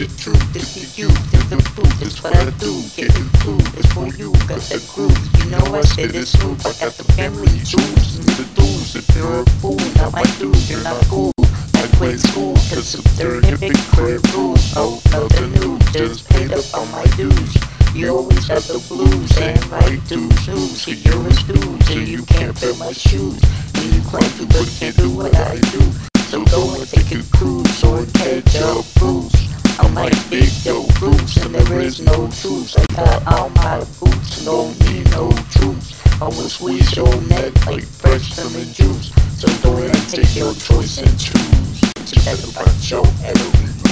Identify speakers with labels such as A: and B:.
A: the truth, it's the youth, it's the proof, it's what I do. Get the clue, it's for you, got the groove. You know I said it's smooth, I got the family jewels and the dudes. If you're a fool, not my dude, you're not cool. Like grade school, cause some terrific crib rules. Oh, nothing new, just paid up on my dues. You always have the blues and right dudes news. So you're a stooge and you can't fill my shoes. And you claim to but can't do what I do. So go and take a cruise or catch a cruise. I'm like big dope boots and there is no truth. I got all my boots, don't need no truth. I will squeeze your neck like fresh lemon juice. So go ahead and take your choice and choose. Together about your enemy.